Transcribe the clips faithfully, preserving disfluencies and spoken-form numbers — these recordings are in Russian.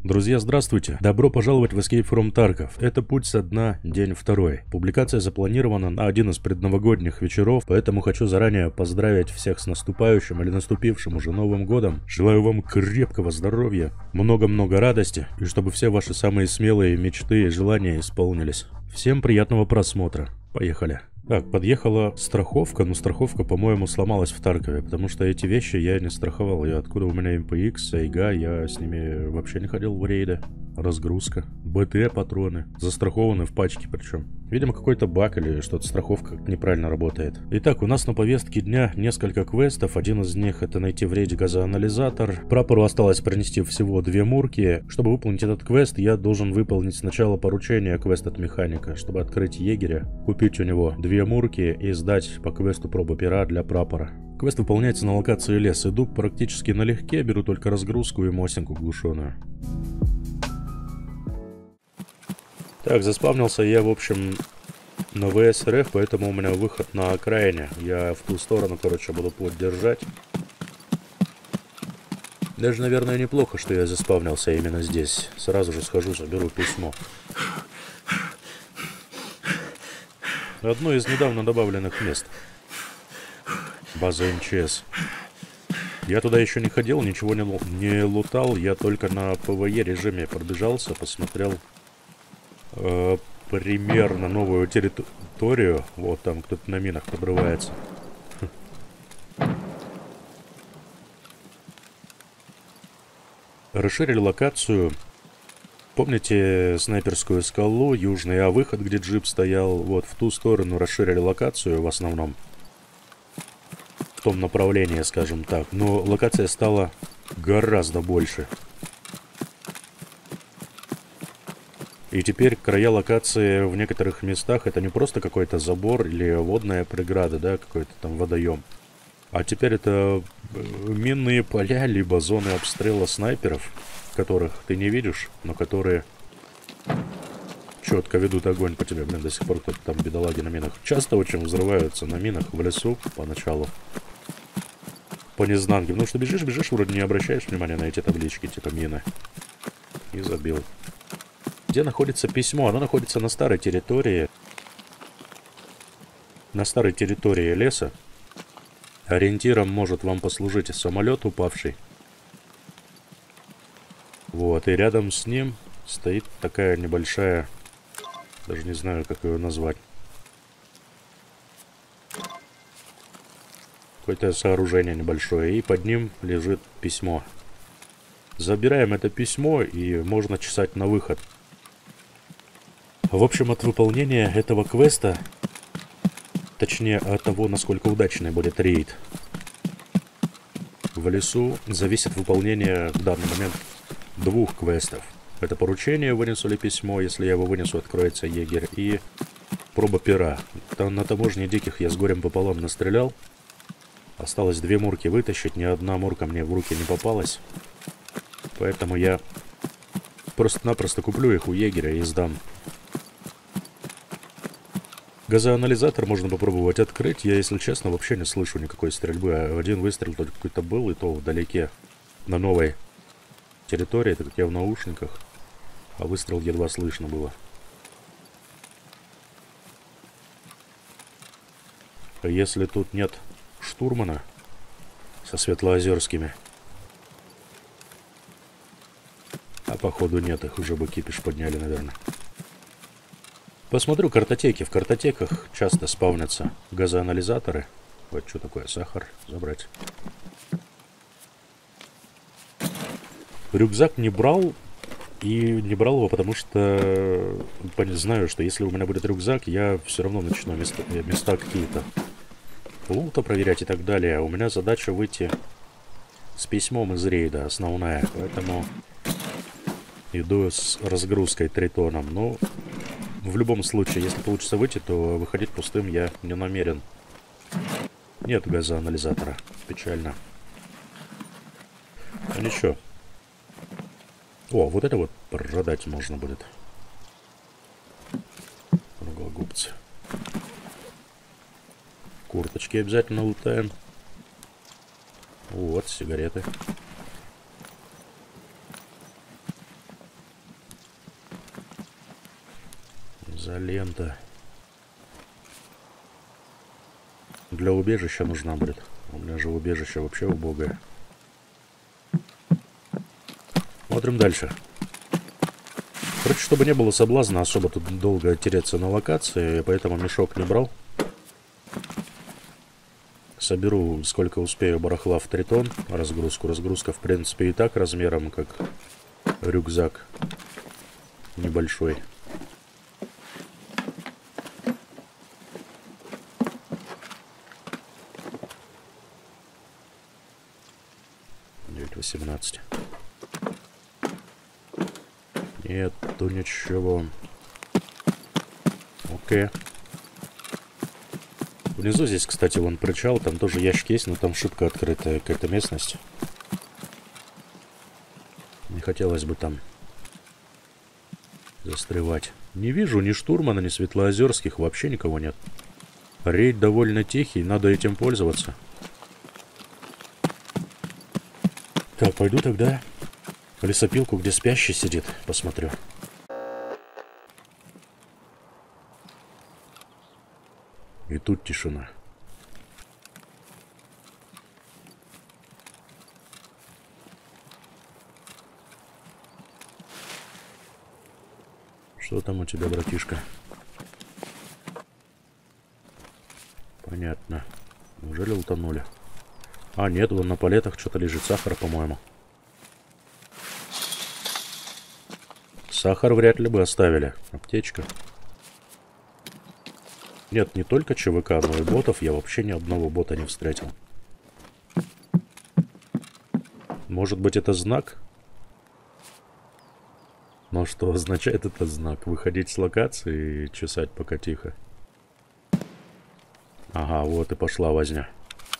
Друзья, здравствуйте! Добро пожаловать в Escape from Tarkov. Это путь со дна, день второй. Публикация запланирована на один из предновогодних вечеров, поэтому хочу заранее поздравить всех с наступающим или наступившим уже Новым годом. Желаю вам крепкого здоровья, много-много радости, и чтобы все ваши самые смелые мечты и желания исполнились. Всем приятного просмотра. Поехали. Так, подъехала страховка, но страховка, по-моему, сломалась в Таркове, потому что эти вещи я не страховал. И откуда у меня эм пэ икс, Айга, я с ними вообще не ходил в рейды. Разгрузка. бэ тэ патроны. Застрахованы в пачке причем. Видимо, какой-то баг или что-то страховка как-то неправильно работает. Итак, у нас на повестке дня несколько квестов. Один из них — это найти в рейде газоанализатор. Прапору осталось принести всего две мурки. Чтобы выполнить этот квест, я должен выполнить сначала поручение квест от механика, чтобы открыть егеря, купить у него две мурки и сдать по квесту пробу пера для прапора. Квест выполняется на локации лес. Иду практически налегке, беру только разгрузку и мосинку глушеную. Так, заспавнился я, в общем, на вэ эс эр эф, поэтому у меня выход на окраине. Я в ту сторону, короче, буду путь держать. Даже, наверное, неплохо, что я заспавнился именно здесь. Сразу же схожу, заберу письмо. Одно из недавно добавленных мест. База эм че эс. Я туда еще не ходил, ничего не, лу не лутал. Я только на пэ вэ е режиме пробежался, посмотрел э, примерно новую территорию. Вот там кто-то на минах подрывается. Расширили локацию. Помните снайперскую скалу, южный А выход, где джип стоял? Вот в ту сторону расширили локацию в основном. В том направлении, скажем так. Но локация стала гораздо больше. И теперь края локации в некоторых местах это не просто какой-то забор или водная преграда, да, какой-то там водоем. А теперь это минные поля, либо зоны обстрела снайперов, которых ты не видишь, но которые четко ведут огонь по тебе. Блин, до сих пор кто-то там, бедолаги, на минах. Часто очень взрываются на минах в лесу поначалу. По незнанке. Потому что бежишь, бежишь, вроде не обращаешь внимания на эти таблички, типа мины. И забил. Где находится письмо? Оно находится на старой территории. На старой территории леса. Ориентиром может вам послужить самолет упавший. Вот, и рядом с ним стоит такая небольшая, даже не знаю, как ее назвать. Какое-то сооружение небольшое, и под ним лежит письмо. Забираем это письмо, и можно чесать на выход. В общем, от выполнения этого квеста, точнее от того, насколько удачный будет рейд в лесу, зависит выполнение в данный момент двух квестов. Это поручение, вынесу ли письмо, если я его вынесу, откроется егерь, и проба пера. Там на таможне диких я с горем пополам настрелял. Осталось две мурки вытащить, ни одна мурка мне в руки не попалась. Поэтому я просто-напросто куплю их у егеря и сдам. Газоанализатор можно попробовать открыть. Я, если честно, вообще не слышу никакой стрельбы. Один выстрел только какой-то был, и то вдалеке, на новой территории, так как я в наушниках, а выстрел едва слышно было. Если тут нет штурмана со светлоозерскими, а походу нет, их уже бы кипиш подняли, наверное. Посмотрю картотеки. В картотеках часто спавнятся газоанализаторы. Вот что такое, сахар забрать. Рюкзак не брал, и не брал его, потому что знаю, что если у меня будет рюкзак, я все равно начну места, места какие-то лута проверять и так далее. У меня задача выйти с письмом из рейда, основная, поэтому иду с разгрузкой тритоном. Но в любом случае, если получится выйти, то выходить пустым я не намерен. Нет газоанализатора. Печально. А ничего. О, вот это вот продать можно будет. Круглогубцы. Курточки обязательно лутаем. Вот, сигареты. Изолента. Для убежища нужна будет. У меня же убежище вообще убогое. Смотрим дальше. Короче, чтобы не было соблазна особо тут долго тереться на локации, я поэтому мешок не брал. Соберу сколько успею барахла в тритон. Разгрузку. Разгрузка, в принципе, и так размером, как рюкзак. Небольшой. девять восемнадцать. Нету ничего. Окей. Внизу здесь, кстати, вон причал. Там тоже ящик есть, но там шибко открытая какая-то местность. Не хотелось бы там застревать. Не вижу ни штурмана, ни светлоозерских. Вообще никого нет. Рейд довольно тихий. Надо этим пользоваться. Так, пойду тогда в лесопилку, где спящий сидит, посмотрю. И тут тишина. Что там у тебя, братишка? Понятно. Неужели утонули? А, нет, вон на палетах что-то лежит. Сахар, по-моему. Сахар вряд ли бы оставили. Аптечка. Нет, не только ЧВК, но и ботов. Я вообще ни одного бота не встретил. Может быть, это знак? Но что означает этот знак? Выходить с локации и чесать пока тихо. Ага, вот и пошла возня.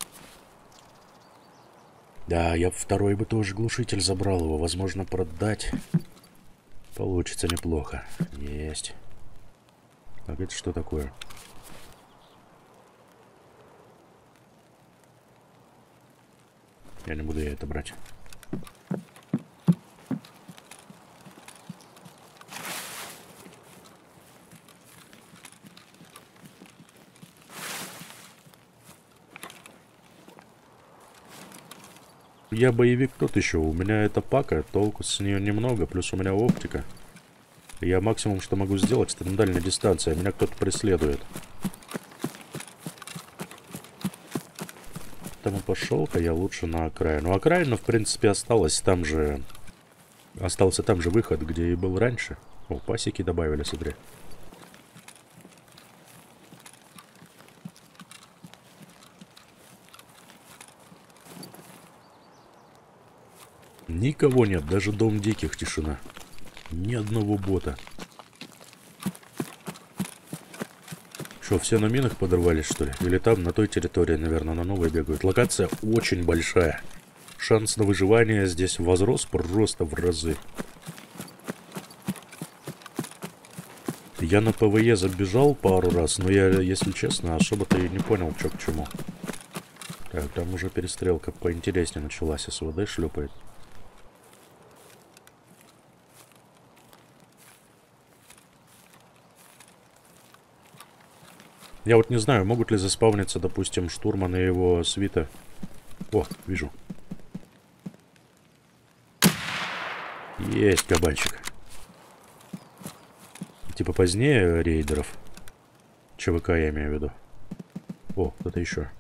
Да, я второй бы тоже глушитель забрал его. Возможно, продать. Получится неплохо. Есть. Так, это что такое? Я не буду я это брать. Я боевик тут еще. У меня это пака. Толку с нее немного. Плюс у меня оптика. Я максимум, что могу сделать, это на дальней дистанции. Меня кто-то преследует. Поэтому пошел-ка я лучше на окраину. Окраина, в принципе, осталась там же. Остался там же выход, где и был раньше. О, пасеки добавили, смотри. Никого нет, даже дом диких тишина. Ни одного бота. Что, все на минах подорвались, что ли? Или там, на той территории, наверное, на новой бегают? Локация очень большая. Шанс на выживание здесь возрос просто в разы. Я на ПВЕ забежал пару раз, но я, если честно, особо-то и не понял, что к чему. Так, там уже перестрелка поинтереснее началась. СВД шлепает. Я вот не знаю, могут ли заспавниться, допустим, штурман и его свита. О, вижу. Есть кабанчик. Типа позднее рейдеров. ЧВК я имею в виду. О, кто-то еще.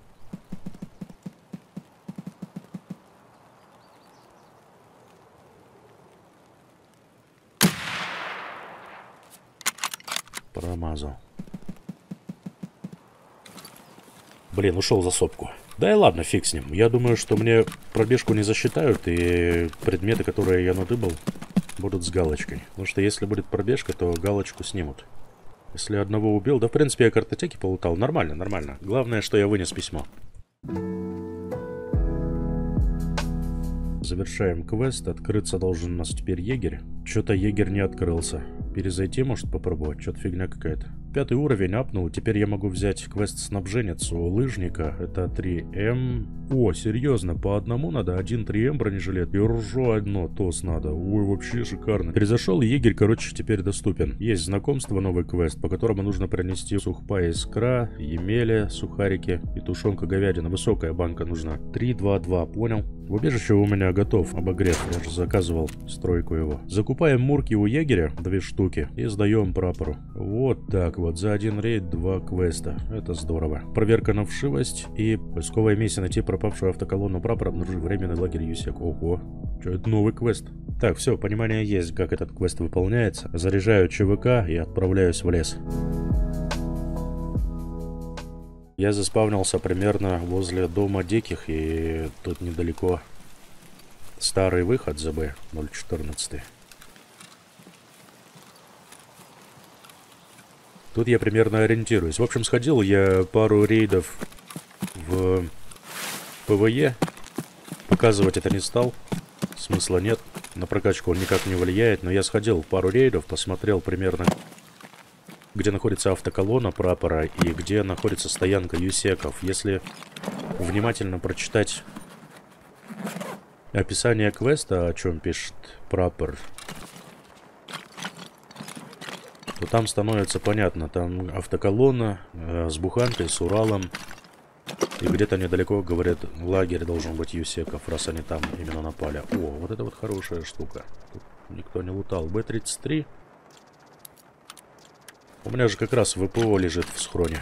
Промазал. Блин, ушел за сопку. Да и ладно, фиг с ним. Я думаю, что мне пробежку не засчитают, и предметы, которые я надыбал, будут с галочкой. Потому что если будет пробежка, то галочку снимут. Если одного убил... Да, в принципе, я картотеки полутал. Нормально, нормально. Главное, что я вынес письмо. Завершаем квест. Открыться должен у нас теперь егерь. Что-то егерь не открылся. Перезайти, может, попробовать? Что-то фигня какая-то. пятый уровень апнул. Теперь я могу взять квест снабженец у лыжника. Это три эм. О, серьезно, по одному надо? Один три эм бронежилет. И ружо одно, тос надо. Ой, вообще шикарно. Перезашел, егерь, короче, теперь доступен. Есть знакомство, новый квест, по которому нужно принести сухпа искра, емеля, сухарики и тушенка говядина. Высокая банка нужна. три два два, понял? В убежище у меня готов обогрев. Я же заказывал стройку его. Закупаем мурки у егеря, две штуки, и сдаем прапору. Вот так вот. За один рейд два квеста. Это здорово. Проверка на вшивость и поисковая миссия найти пропавшую автоколонну прапора, обнаружить временный лагерь Юсек. Ого. Что это новый квест? Так, все, понимание есть, как этот квест выполняется. Заряжаю ЧВК и отправляюсь в лес. Я заспавнился примерно возле дома диких, и тут недалеко старый выход ЗБ ноль четырнадцать. Тут я примерно ориентируюсь. В общем, сходил я пару рейдов в ПВЕ. Показывать это не стал. Смысла нет. На прокачку он никак не влияет. Но я сходил в пару рейдов, посмотрел примерно, где находится автоколонна прапора и где находится стоянка юсеков. Если внимательно прочитать описание квеста, о чем пишет прапор, то там становится понятно. Там автоколонна э, с буханкой, с Уралом. И где-то недалеко, говорят, лагерь должен быть юсеков, раз они там именно напали. О, вот это вот хорошая штука. Тут никто не лутал. Бэ тридцать три. У меня же как раз ВПО лежит в схроне.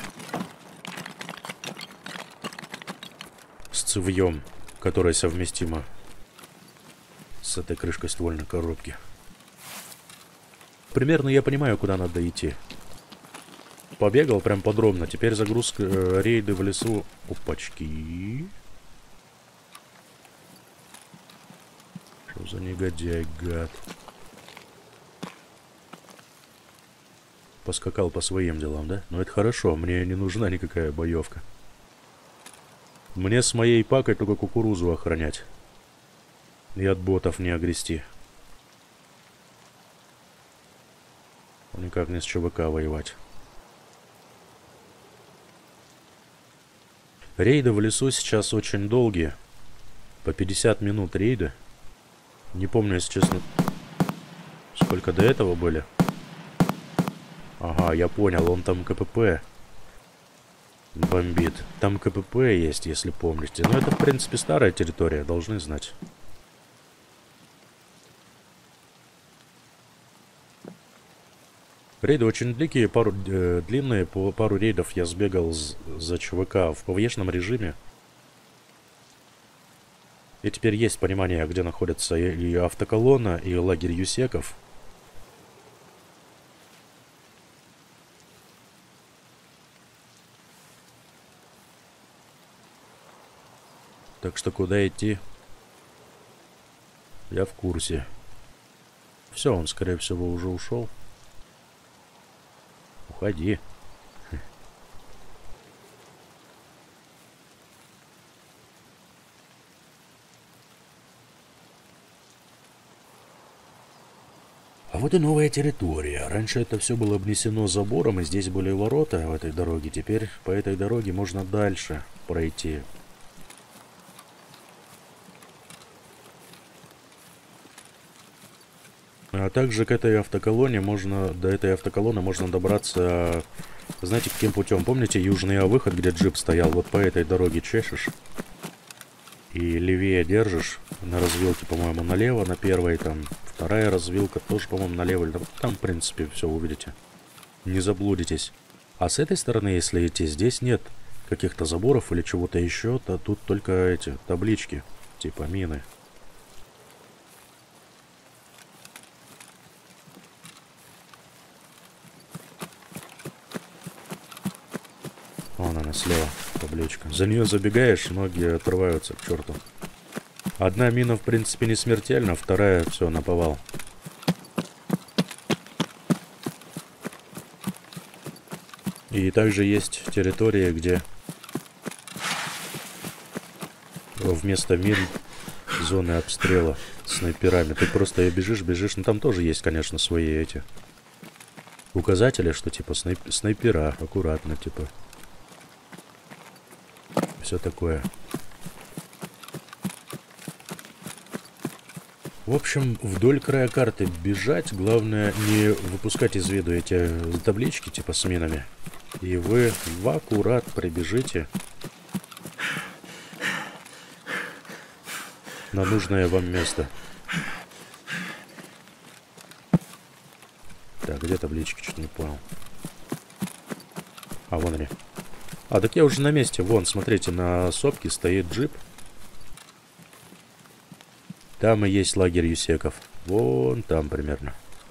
С цевьем, которая совместима с этой крышкой ствольной коробки. Примерно я понимаю, куда надо идти. Побегал прям подробно. Теперь загрузка э, рейды в лесу. Опачки. Что за негодяй, гад. Поскакал по своим делам, да? Но это хорошо, мне не нужна никакая боевка. Мне с моей пакой только кукурузу охранять. И от ботов не огрести. Никак не с ЧВК воевать. Рейды в лесу сейчас очень долгие. По пятьдесят минут рейды. Не помню, если честно, сколько до этого были. Ага, я понял, он там КПП бомбит. Там КПП есть, если помните. Но это, в принципе, старая территория, должны знать. Рейды очень длинные, пару, э, длинные, по пару рейдов я сбегал с, за ЧВК в ПВЕшном режиме. И теперь есть понимание, где находится и, и автоколонна, и лагерь юсеков. Так что куда идти? Я в курсе. Все, он, скорее всего, уже ушел. Уходи. А вот и новая территория. Раньше это все было обнесено забором, и здесь были ворота в этой дороге. Теперь по этой дороге можно дальше пройти. А также к этой автоколонне можно, до этой автоколонны можно добраться, знаете, каким путем? Помните южный выход, где джип стоял? Вот по этой дороге чешешь и левее держишь. На развилке, по-моему, налево, на первой там. Вторая развилка тоже, по-моему, налево. Там, в принципе, все увидите. Не заблудитесь. А с этой стороны, если идти, здесь нет каких-то заборов или чего-то еще, то тут только эти таблички, типа мины. Вон она слева, табличка. За нее забегаешь, ноги отрываются к черту. Одна мина, в принципе, не смертельна, вторая все, наповал. И также есть территории, где вместо мин зоны обстрела снайперами. Ты просто бежишь, бежишь. Ну там тоже есть, конечно, свои эти указатели, что типа снайп... снайпера, аккуратно, типа. Все такое. В общем, вдоль края карты бежать. Главное не выпускать из виду эти таблички, типа с минами. И вы в аккурат пробежите на нужное вам место. Так, где таблички? Что-то не понял. А, вон они. А, так я уже на месте. Вон, смотрите, на сопке стоит джип. Там и есть лагерь юсеков. Вон там примерно.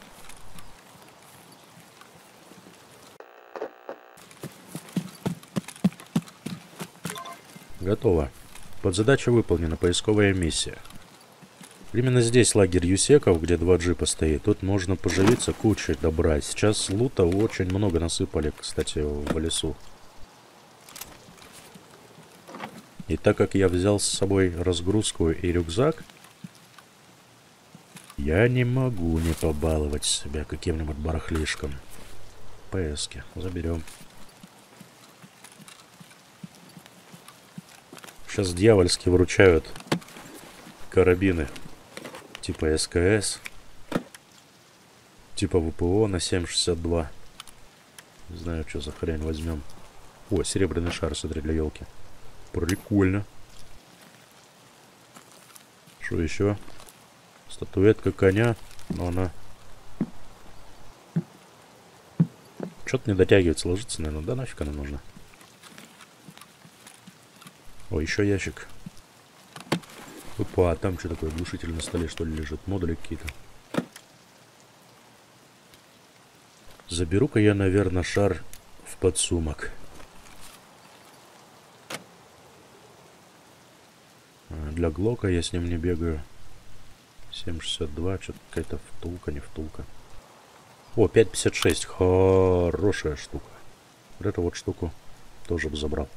Готово. Подзадача выполнена. Поисковая миссия. Именно здесь лагерь юсеков, где два джипа стоит. Тут можно поживиться, кучей добра. Сейчас лута очень много насыпали, кстати, в лесу. И так как я взял с собой разгрузку и рюкзак, я не могу не побаловать себя каким-нибудь барахлишком. ПСки заберем. Сейчас дьявольски вручают карабины типа СКС, типа ВПО на семь шестьдесят два. Не знаю, что за хрень возьмем. О, серебряный шар, смотри, для елки. Прикольно. Что еще? Статуэтка коня, но она что-то не дотягивается, ложится, наверное. Да нафиг она нужна. О, еще ящик. Опа, а там что такое? Глушитель на столе, что ли, лежит? Модули какие-то. Заберу-ка я, наверное, шар в подсумок. Для Глока я с ним не бегаю. семь шестьдесят два, что-то какая-то втулка, не втулка. О, пять пятьдесят шесть, хорошая штука. Вот эту вот штуку тоже бы забрал.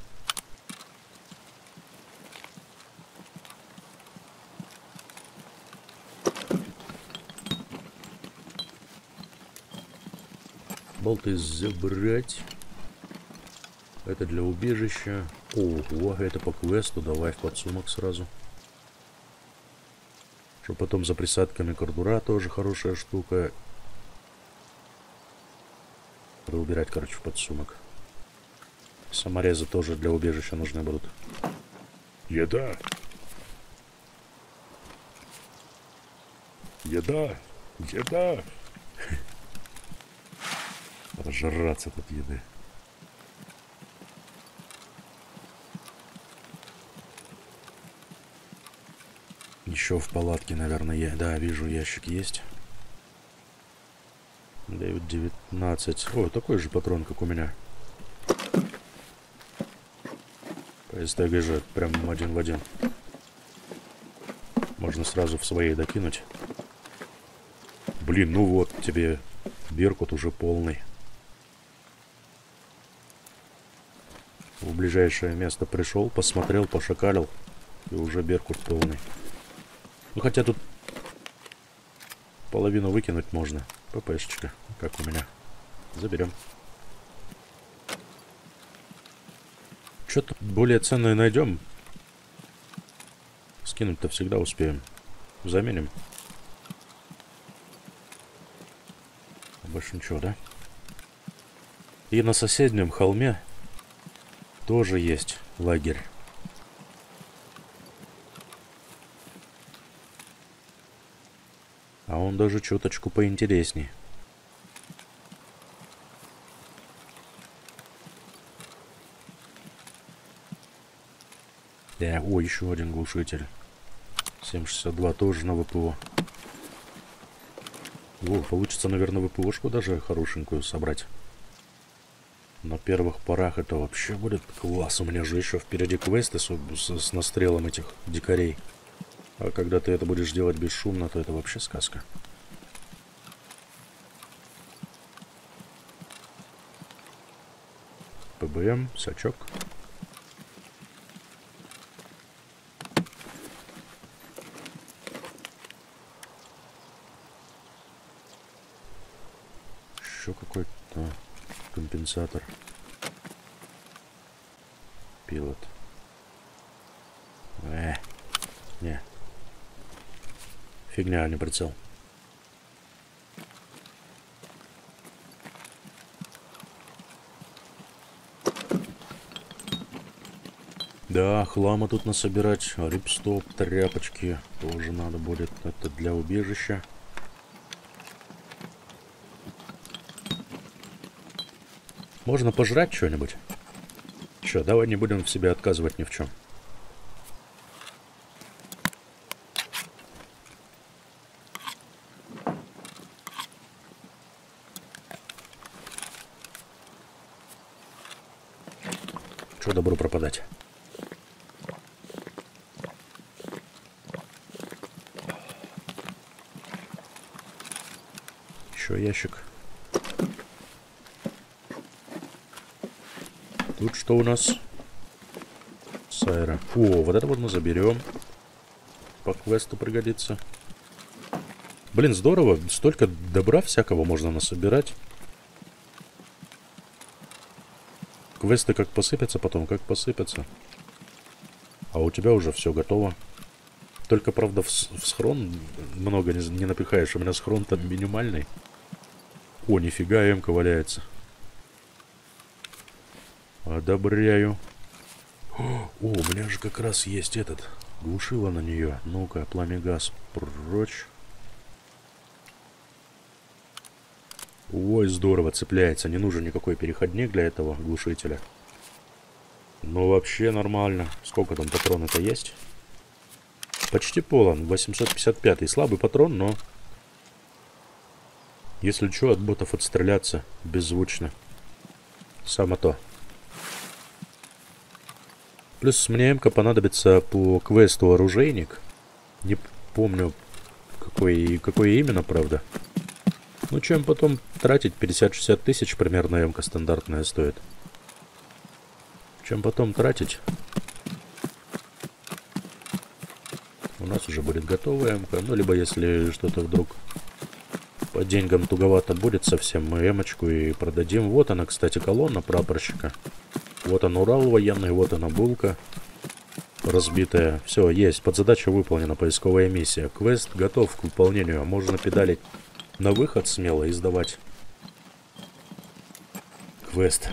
Болты забрать. Это для убежища. Ого, это по квесту. Давай в подсумок сразу. Что потом за присадками кардура тоже хорошая штука. Надо убирать, короче, в подсумок. Саморезы тоже для убежища нужны будут. Еда. Еда. Еда. Разжраться тут еды. Еще в палатке, наверное, я... Да, вижу, ящик есть. девять девятнадцать. О, такой же патрон, как у меня. По СТГ, прям один в один. Можно сразу в своей докинуть. Блин, ну вот тебе Беркут уже полный. В ближайшее место пришел, посмотрел, пошакалил. И уже Беркут полный. Ну хотя тут половину выкинуть можно. ППшечка, как у меня. Заберем. Что-то более ценное найдем. Скинуть-то всегда успеем. Заменим. Больше ничего, да? И на соседнем холме тоже есть лагерь. А он даже чуточку поинтересней. Да, о, еще один глушитель. семь шестьдесят два тоже на ВПО. О, получится, наверное, ВПОшку даже хорошенькую собрать. На первых порах это вообще будет класс. У меня же еще впереди квесты с, с, с настрелом этих дикарей. А когда ты это будешь делать бесшумно, то это вообще сказка. ПБМ, сачок. еще какой-то компенсатор. Пилот. Э, не. Фигня, а не прицел. Да, хлама тут насобирать. Рипстоп, тряпочки тоже надо будет. Это для убежища. Можно пожрать что-нибудь? Че, давай не будем в себе отказывать ни в чем. Че добру пропадать? Еще ящик. Тут что у нас? Сайра. О, вот это вот мы заберем. По квесту пригодится. Блин, здорово. Столько добра всякого можно насобирать. Квесты как посыпятся потом, как посыпятся. А у тебя уже все готово. Только, правда, в, в схрон много не, не напихаешь. У меня схрон там минимальный. О, нифига, эмка валяется. Одобряю. О, у меня же как раз есть этот. Глушило на нее. Ну-ка, пламя-газ прочь. Ой, здорово, цепляется. Не нужен никакой переходник для этого глушителя. Ну, вообще нормально. Сколько там патронов-то есть? Почти полон. восемьсот пятьдесят пятый. Слабый патрон, но... Если что, от ботов отстреляться беззвучно. Само то. Плюс мне эмка понадобится по квесту оружейник. Не помню, какой, какой именно, правда. Ну, чем потом тратить? пятьдесят-шестьдесят тысяч примерно эмка стандартная стоит. Чем потом тратить? У нас уже будет готовая эмка. Ну, либо если что-то вдруг по деньгам туговато будет совсем, мы эмочку и продадим. Вот она, кстати, колонна прапорщика. Вот он Урал военный, вот она булка разбитая. Все, есть, подзадача выполнена, поисковая миссия. Квест готов к выполнению. Можно педалить на выход смело и сдавать. Квест.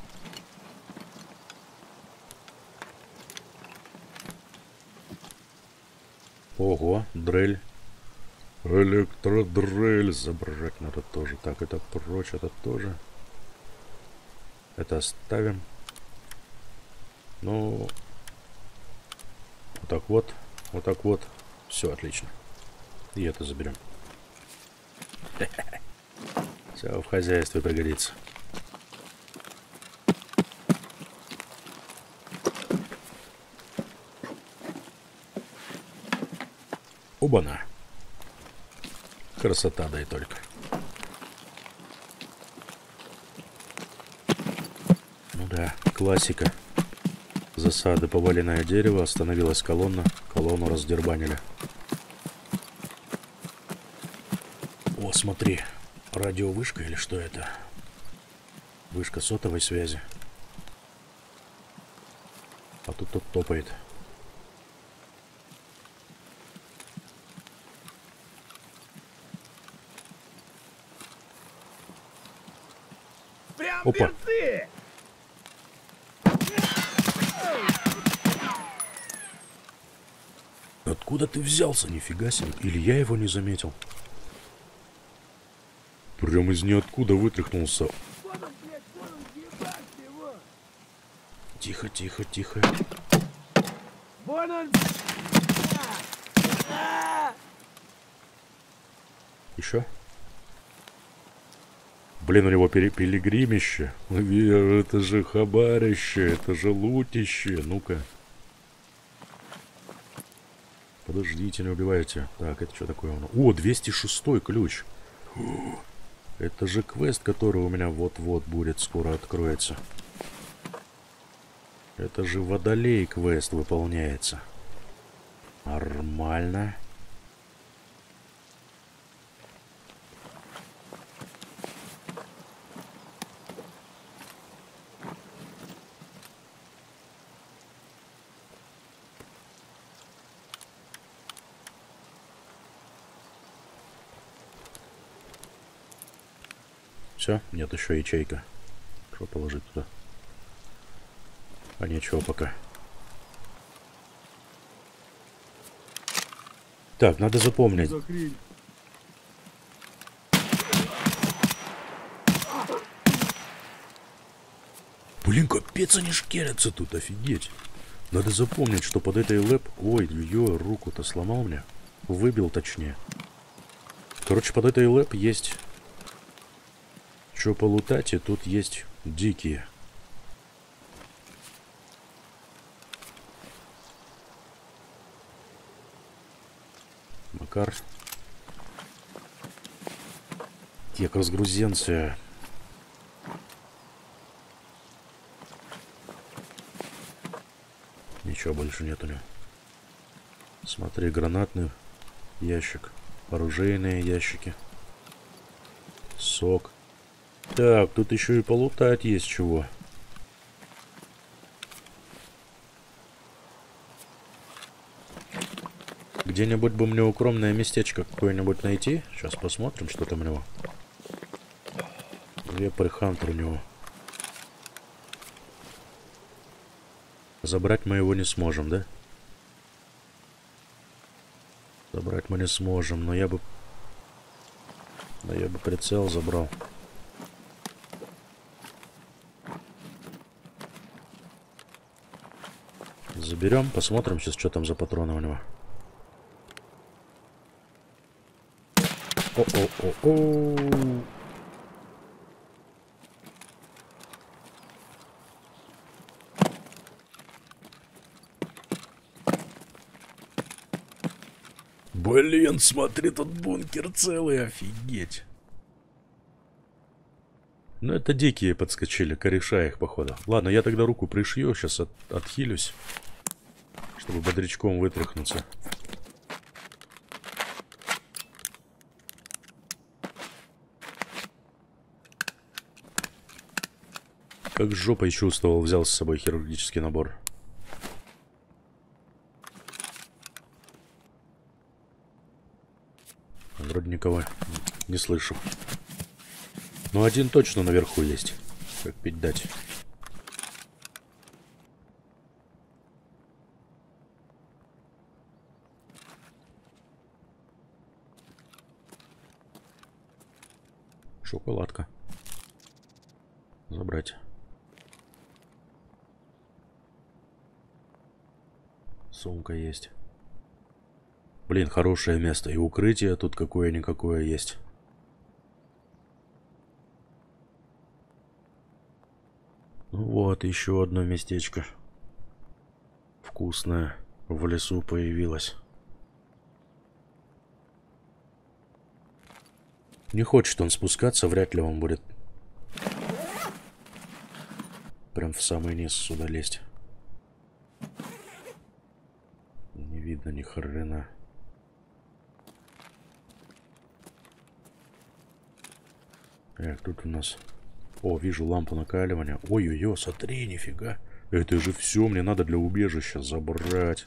Ого, дрель. Электродрель забрать надо тоже. Так, это прочь, это тоже. Это оставим. Ну, вот так вот, вот так вот. Все, отлично. И это заберем. Все в хозяйстве пригодится. Оба-на. Красота, дай только. Ну да, классика. Засады, поваленное дерево, остановилась колонна, колонну раздербанили. О, смотри, радиовышка или что это? Вышка сотовой связи. А тут тут топает. Опа! Откуда ты взялся? Нифига себе. Или я его не заметил? Прям из ниоткуда вытряхнулся. Тихо, тихо, тихо. Еще? Блин, у него пилигримище. Это же хабарище, это же лутище. Ну-ка. Подождите, не убивайте. Так, это что такое? О, двести шестой ключ. Это же квест, который у меня вот-вот будет, скоро откроется. Это же водолей квест выполняется. Нормально. Все? Нет, еще ячейка. Что положить туда? А нечего пока. Так, надо запомнить. Блин, капец, они шкерятся тут, офигеть. Надо запомнить, что под этой лэп... Ой, ее руку-то сломал мне. Выбил, точнее. Короче, под этой лэп есть... Что полутать, и тут есть дикие. Макар. Тек разгрузенция. Ничего больше нет у него. Смотри, гранатный ящик. Оружейные ящики. Сок. Так, тут еще и полутать есть чего. Где-нибудь бы мне укромное местечко какое-нибудь найти. Сейчас посмотрим, что там у него. Вепрь Хантер у него. Забрать мы его не сможем, да? Забрать мы не сможем, но я бы... Но я бы прицел забрал. Заберем, посмотрим сейчас, что там за патроны у него. О-о-о-о. Блин, смотри, тут бункер целый, офигеть. Ну, это дикие подскочили, кореша их, походу. Ладно, я тогда руку пришью, сейчас от, отхилюсь, чтобы бодрячком вытряхнуться. Как жопой чувствовал, взял с собой хирургический набор. Вроде никого не слышу. Но один точно наверху есть. Как пить дать. Шоколадка. Забрать. Сумка есть. Блин, хорошее место. И укрытие тут какое-никакое есть. Ну вот, еще одно местечко. Вкусное. В лесу появилось. Не хочет он спускаться, вряд ли он будет прям в самый низ сюда лезть. Не видно ни хрена. Так, тут у нас... О, вижу лампу накаливания. Ой-ой-ой, смотри, нифига. Это же все мне надо для убежища забрать.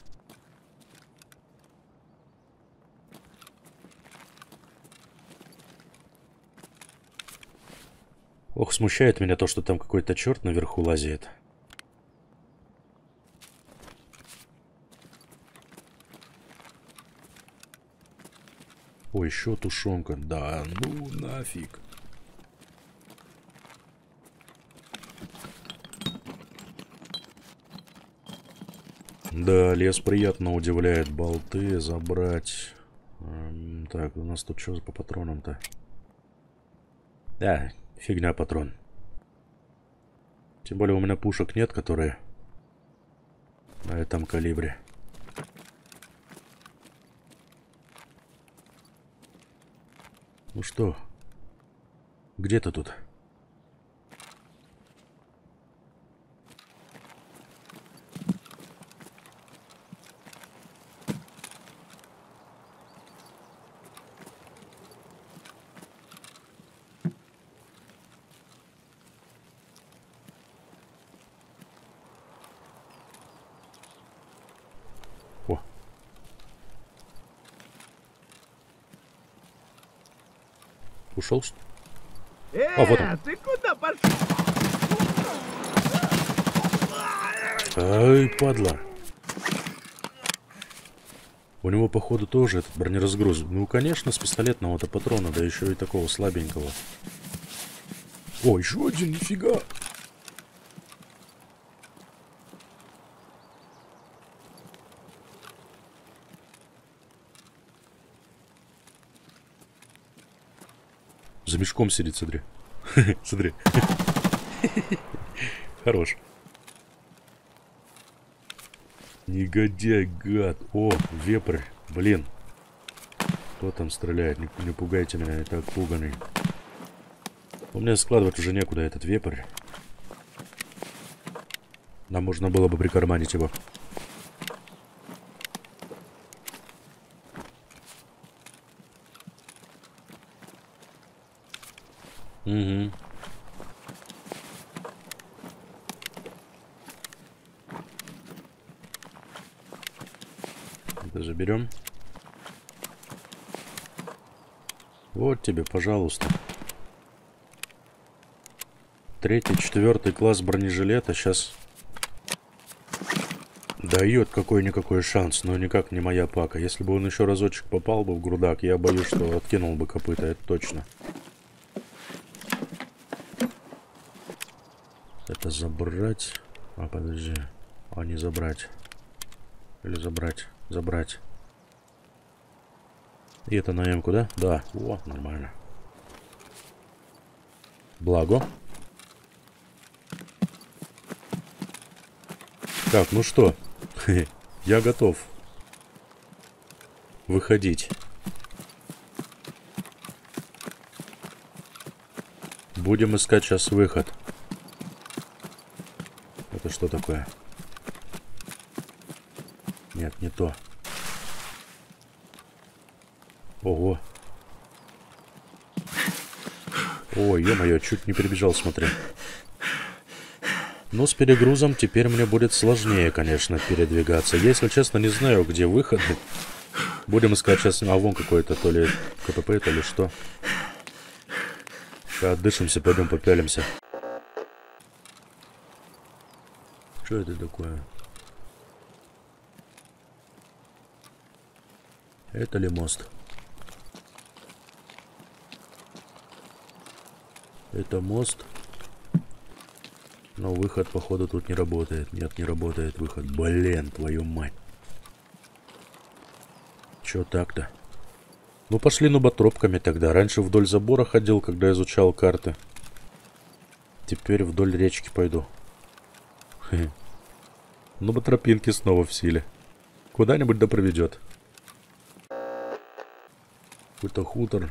Ох, смущает меня то, что там какой-то черт наверху лазит. О, еще тушенка. Да ну нафиг. Да, лес приятно удивляет. Болты забрать. Эм, так, у нас тут что по патронам-то? Да, фигня патрон. Тем более у меня пушек нет, которые на этом калибре. Ну что? Где ты тут? О. Ушел? А, вот он. Э, ты куда пошел? Ай, падла. У него, походу, тоже этот бронеразгруз. Ну, конечно, с пистолетного-то патрона, да еще и такого слабенького. О, еще один, нифига. За мешком сидит, смотри. Смотри. Хорош. Негодяй, гад. О, вепрь. Блин. Кто там стреляет? Не, не пугайте меня, я так пуганый. У меня складывать уже некуда этот вепрь. Нам можно было бы прикарманить его. Угу. Это заберем. Вот тебе, пожалуйста. Третий, четвертый класс бронежилета сейчас дает какой-никакой шанс, но никак не моя пака. Если бы он еще разочек попал бы в грудак, я боюсь, что откинул бы копыта, это точно. Это забрать. А, подожди. А не забрать. Или забрать. Забрать. И это на М-ку, да? Да. О, нормально. Благо. Так, ну что? Я готов выходить. Будем искать сейчас выход. Это что такое? Нет, не то. Ого. Ой, ё-моё, чуть не перебежал, смотри. Но с перегрузом теперь мне будет сложнее, конечно, передвигаться. Я, если честно, не знаю, где выход. Будем искать сейчас... А, вон какой-то, то ли КПП, то ли что. Сейчас отдышимся, пойдем попялимся. Что это такое? Это ли мост? Это мост. Но выход, походу, тут не работает. Нет, не работает выход. Блин, твою мать. Чё так-то? Ну, пошли нуботропками тогда. Раньше вдоль забора ходил, когда изучал карты. Теперь вдоль речки пойду. Нуботропинки снова в силе. Куда-нибудь да проведет. Какой-то хутор.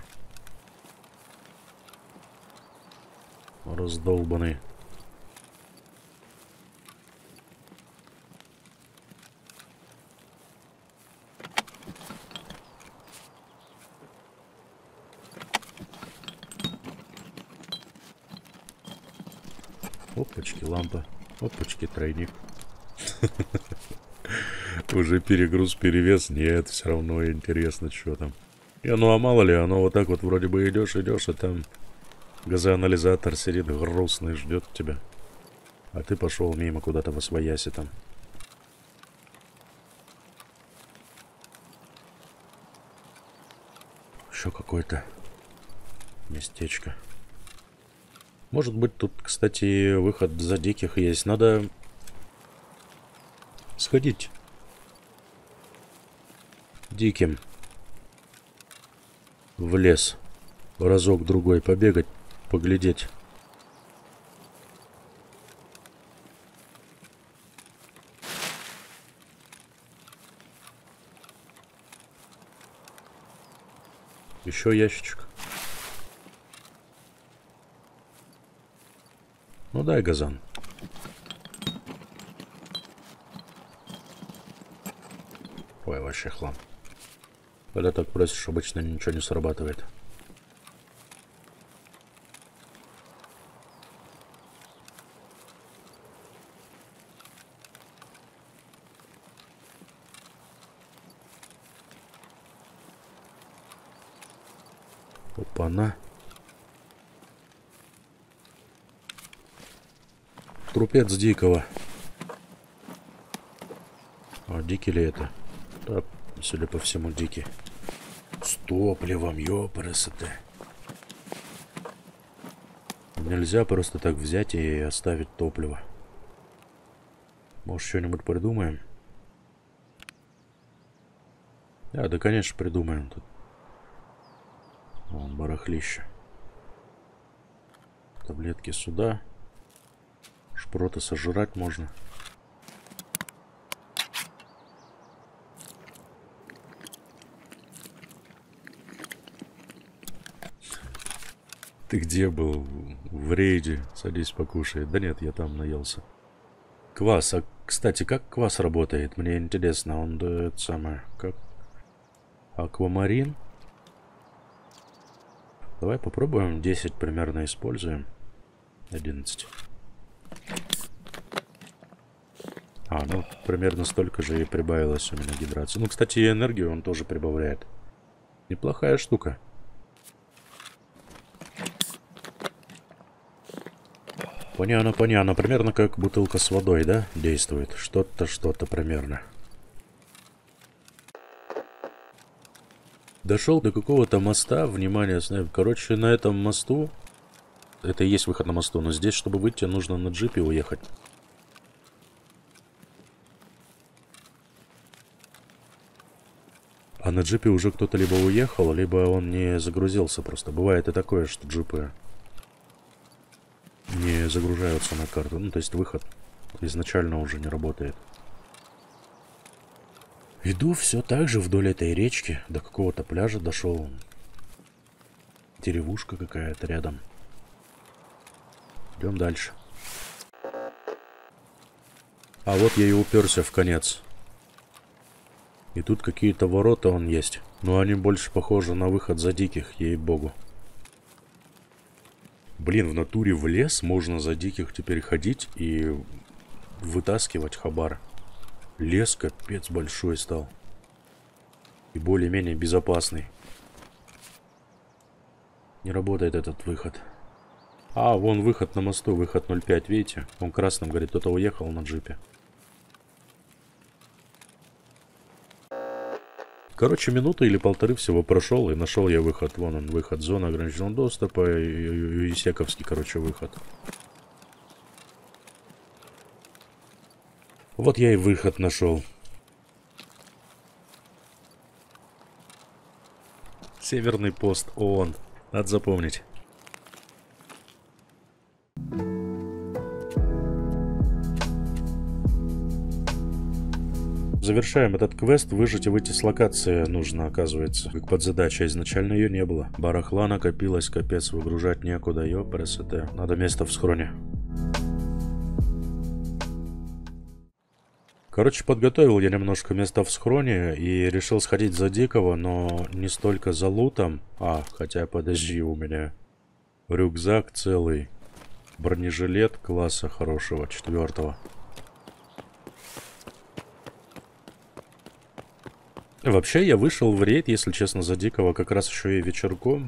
Раздолбанный. Опачки, лампа. Опачки, тройник. Уже перегруз, перевес. Нет, все равно интересно, что там. И ну а мало ли, оно вот так вот вроде бы идешь, идешь, а там газоанализатор сидит грустный, ждет тебя. А ты пошел мимо куда-то во свояси там. Еще какое-то местечко. Может быть, тут, кстати, выход за диких есть. Надо сходить диким в лес. Разок-другой побегать, поглядеть. Еще ящичек. Ну дай газан. Ой, вообще хлам. Когда так просишь, обычно ничего не срабатывает. Опа-на. Трупец дикого. А дикий ли это? Да, судя по всему, дикий. С топливом, ёпрст. Нельзя просто так взять и оставить топливо. Может, что-нибудь придумаем? Да, да, конечно, придумаем тут. Вон, барахлище. Таблетки сюда. Шпроты сожрать можно. Ты где был? В рейде. Садись, покушай. Да нет, я там наелся. Квас. А, кстати, как квас работает? Мне интересно. Он, да, это самое, как... Аквамарин? Давай попробуем. десять примерно используем. одиннадцать. А, ну, примерно столько же и прибавилось у меня гидрации. Ну, кстати, и энергию он тоже прибавляет. Неплохая штука. Понятно, понятно. Примерно как бутылка с водой, да, действует? Что-то, что-то примерно. Дошел до какого-то моста. Внимание, знаю. Короче, на этом мосту... Это и есть выход на мосту. Но здесь, чтобы выйти, нужно на джипе уехать. А на джипе уже кто-то либо уехал, либо он не загрузился просто. Бывает и такое, что джипы не загружаются на карту. Ну, то есть выход изначально уже не работает. Иду все так же вдоль этой речки. До какого-то пляжа дошел. Деревушка какая-то рядом. Идем дальше. А вот я и уперся в конец. И тут какие-то ворота он есть. Но они больше похожи на выход за диких, ей-богу. Блин, в натуре в лес можно за диких теперь ходить и вытаскивать хабар. Лес капец большой стал. И более-менее безопасный. Не работает этот выход. А, вон выход на мосту, выход ноль пять, видите? Он красным говорит, кто-то уехал на джипе. Короче, минута или полторы всего прошел, и нашел я выход. Вон он, выход. Зона ограниченного доступа. Исековский, короче, выход. Вот я и выход нашел. Северный пост ООН. Надо запомнить. Завершаем этот квест. Выжить и выйти с локации нужно, оказывается. Как подзадача. Изначально ее не было. Барахла накопилось, капец, выгружать некуда. Ёпрст. Надо место в схроне. Короче, подготовил я немножко места в схроне и решил сходить за дикого, но не столько за лутом. А, хотя подожди, у меня рюкзак целый. Бронежилет класса хорошего, четвертого. Вообще, я вышел в рейд, если честно, за дикого как раз еще и вечерком.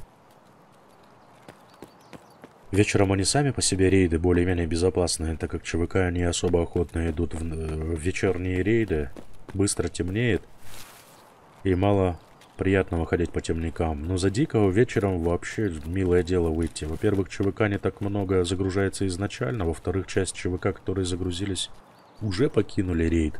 Вечером они сами по себе рейды более-менее безопасные, так как ЧВК не особо охотно идут в, в вечерние рейды. Быстро темнеет. И мало приятного ходить по темникам. Но за дикого вечером вообще милое дело выйти. Во-первых, ЧВК не так много загружается изначально. Во-вторых, часть ЧВК, которые загрузились, уже покинули рейд.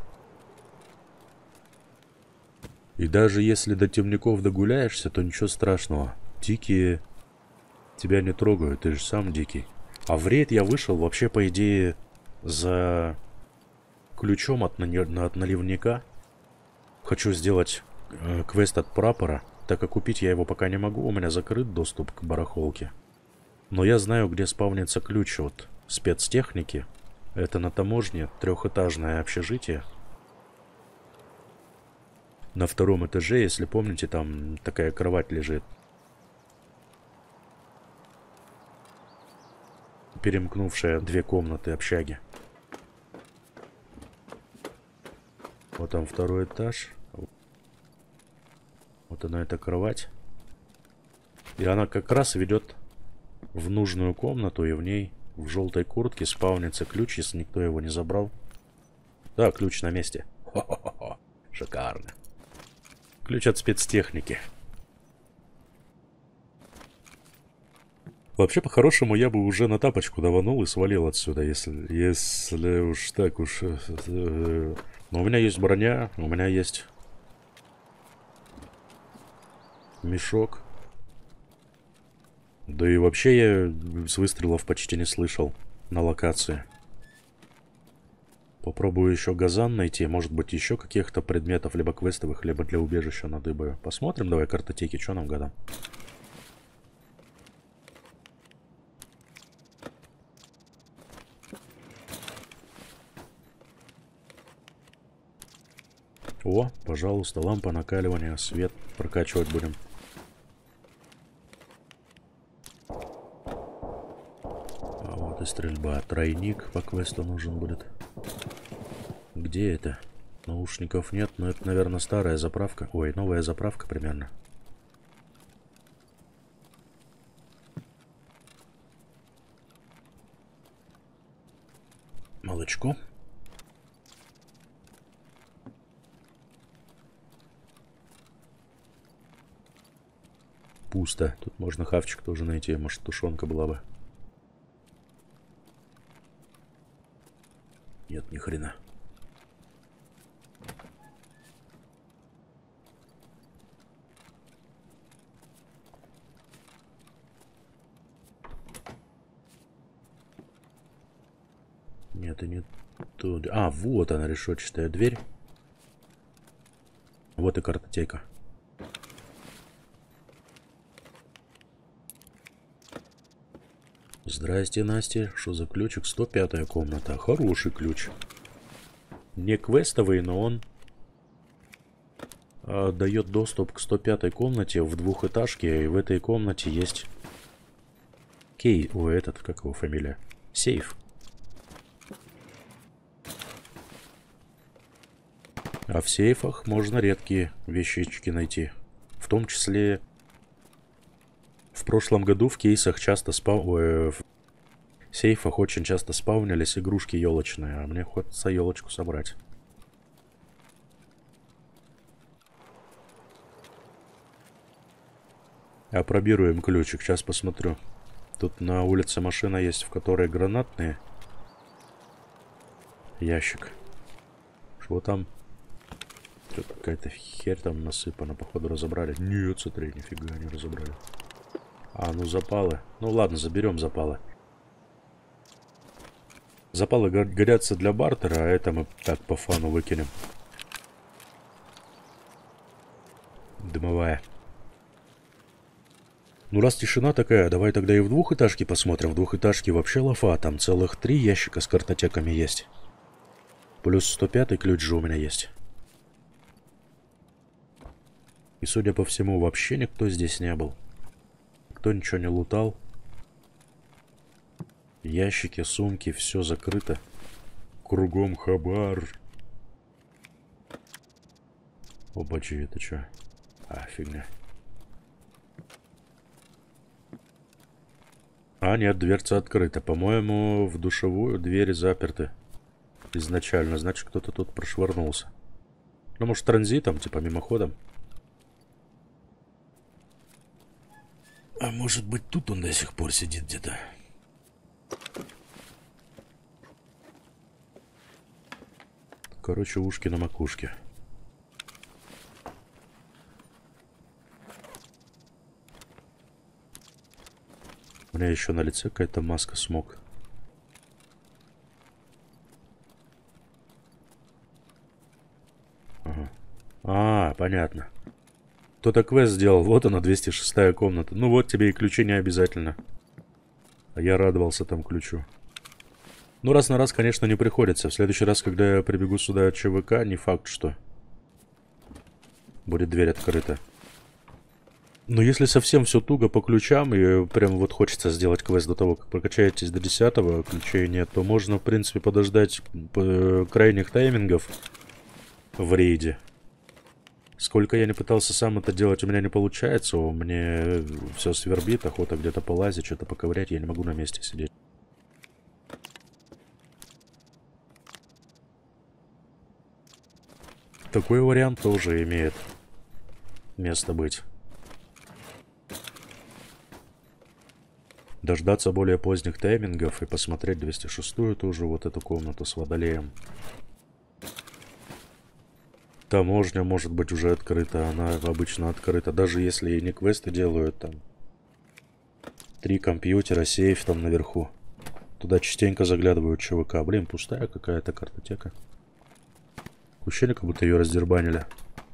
И даже если до темников догуляешься, то ничего страшного. Дикие тебя не трогают, ты же сам дикий. А в рейд я вышел вообще, по идее, за ключом от, на... от наливника. Хочу сделать э, квест от прапора, так как купить я его пока не могу. У меня закрыт доступ к барахолке. Но я знаю, где спавнится ключ от спецтехники. Это на таможне, трехэтажное общежитие. На втором этаже, если помните, там такая кровать лежит. Перемкнувшая две комнаты общаги. Вот там второй этаж. Вот она, эта кровать. И она как раз ведет в нужную комнату, и в ней в желтой куртке спавнится ключ, если никто его не забрал. Да, ключ на месте. Хо-хо-хо. Шикарно. Ключ от спецтехники. Вообще, по-хорошему, я бы уже на тапочку даванул и свалил отсюда, если, если уж так уж... Но у меня есть броня, у меня есть мешок. Да и вообще я с выстрелов почти не слышал на локации. Попробую еще газан найти, может быть еще каких-то предметов, либо квестовых, либо для убежища надыбаю. Посмотрим, давай картотеки, что нам годам. О, пожалуйста, лампа накаливания, свет прокачивать будем. А вот и стрельба. Тройник по квесту нужен будет. Где это? Наушников нет, но это, наверное, старая заправка. Ой, новая заправка примерно. Молочко. Пусто. Тут можно хавчик тоже найти. Может, тушенка была бы. Нет, ни хрена. Нет, и не туда. А, вот она, решетчатая дверь. Вот и картотека. Здрасте, Настя. Что за ключик? сто пятая комната. Хороший ключ. Не квестовый, но он а, дает доступ к сто пятой комнате в двухэтажке. И в этой комнате есть кей... Ой, этот, как его фамилия? Сейф. А в сейфах можно редкие вещички найти. В том числе... В прошлом году в кейсах часто спав... Ой, в сейфах очень часто спавнились игрушки елочные, а мне хочется елочку собрать. Опробируем ключик, сейчас посмотрю. Тут на улице машина есть, в которой гранатные. Ящик. Что там? Какая-то херь там насыпана, походу разобрали. Нет, смотри, нифига не разобрали. А, ну запалы. Ну ладно, заберем запалы. Запалы годятся для бартера, а это мы так по фану выкинем. Дымовая. Ну раз тишина такая, давай тогда и в двухэтажке посмотрим. В двухэтажке вообще лафа, там целых три ящика с картотеками есть. Плюс сто пятый ключ же у меня есть. И судя по всему, вообще никто здесь не был. Никто ничего не лутал. Ящики, сумки, все закрыто. Кругом хабар. Обачи, это что? А, фигня. А, нет, дверца открыта. По-моему, в душевую двери заперты. Изначально, значит, кто-то тут прошвырнулся. Ну, может, транзитом, типа мимоходом. А может быть, тут он до сих пор сидит где-то. Короче, ушки на макушке. У меня еще на лице какая-то маска смог. Ага. А, понятно. Кто-то квест сделал. Вот она, двести шестая комната. Ну вот тебе и ключи не обязательно. А я радовался там ключу. Ну, раз на раз, конечно, не приходится. В следующий раз, когда я прибегу сюда от ЧВК, не факт, что будет дверь открыта. Но если совсем все туго по ключам, и прям вот хочется сделать квест до того, как прокачаетесь до десятого, ключей нет, то можно, в принципе, подождать крайних таймингов в рейде. Сколько я не пытался сам это делать, у меня не получается. У меня все свербит, охота где-то полазить, что-то поковырять, я не могу на месте сидеть. Такой вариант тоже имеет место быть. Дождаться более поздних таймингов и посмотреть двести шестую тоже, вот эту комнату с водолеем. Таможня может быть уже открыта, она обычно открыта, даже если и не квесты делают там. Три компьютера, сейф там наверху. Туда частенько заглядывают ЧВК. Блин, пустая какая-то картотека. Ощущение, как будто ее раздербанили.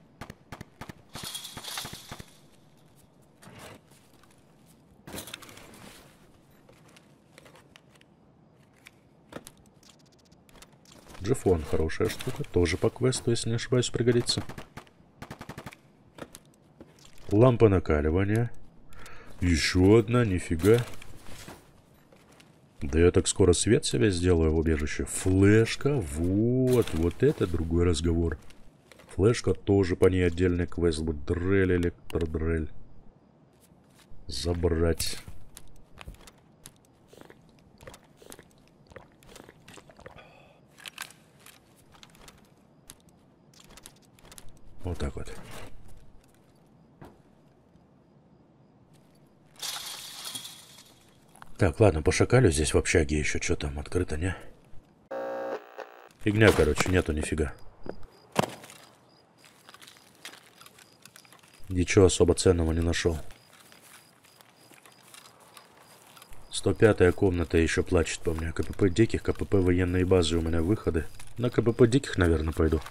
Джифон, хорошая штука. Тоже по квесту, если не ошибаюсь, пригодится. Лампа накаливания. Еще одна, нифига. Да я так скоро свет себе сделаю в убежище. Флешка, вот, вот это другой разговор. Флешка тоже по ней отдельный квест будет. Дрель, электродрель. Забрать. Вот так вот. Так, ладно, пошакалю здесь в общаге еще. Что там, открыто, не? Фигня, короче, нету нифига. Ничего особо ценного не нашел. сто пятая комната еще плачет по мне. КПП диких, КПП военные базы у меня выходы. На КПП диких, наверное, пойду.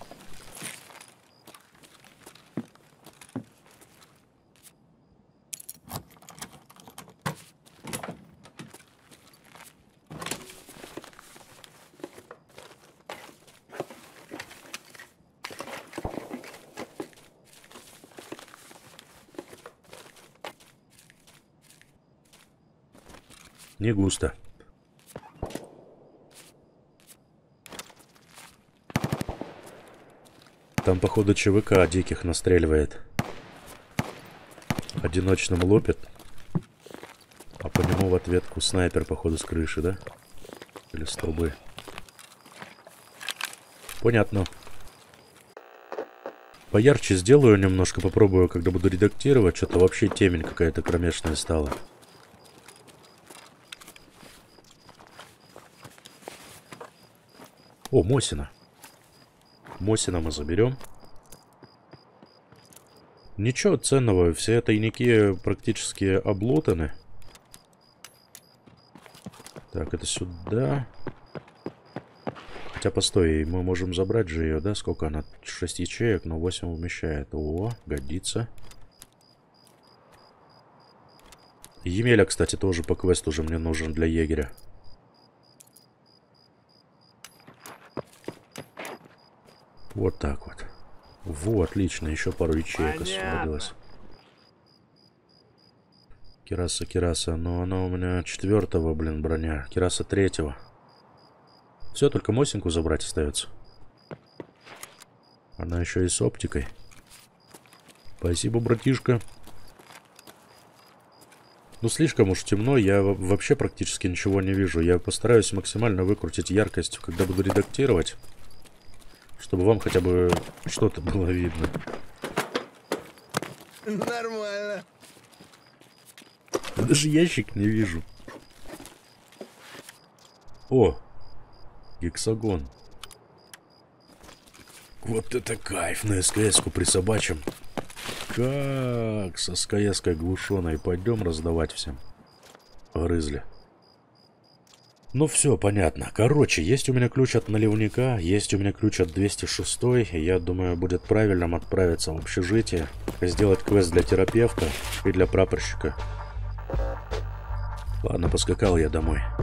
Не густо. Там, походу, ЧВК диких настреливает. Одиночным лупит. А по нему в ответку снайпер, походу, с крыши, да? Или с трубы. Понятно. Поярче сделаю немножко, попробую, когда буду редактировать. Что-то вообще темень какая-то кромешная стала. О, Мосина. Мосина мы заберем. Ничего ценного. Все тайники практически облутаны. Так, это сюда. Хотя, постой, мы можем забрать же ее, да? Сколько она? шесть ячеек, но восемь умещает. О, годится. Емеля, кстати, тоже по квесту уже мне нужен для егеря. Вот так вот. Во, отлично, еще пару ячеек освободилось. Кираса, Кираса, но она у меня четвертого, блин, броня. Кираса третьего. Все, только Мосинку забрать остается. Она еще и с оптикой. Спасибо, братишка. Ну, слишком уж темно, я вообще практически ничего не вижу. Я постараюсь максимально выкрутить яркость, когда буду редактировать. Чтобы вам хотя бы что-то было видно. Нормально. Даже ящик не вижу. О, гексагон. Вот это кайф на СКС-ку присобачим. Как со СКС-кой глушеной. Пойдем раздавать всем. Грызли. Ну все, понятно. Короче, есть у меня ключ от наливника, есть у меня ключ от двести шестой. И я думаю, будет правильным отправиться в общежитие, сделать квест для терапевта и для прапорщика. Ладно, поскакал я домой.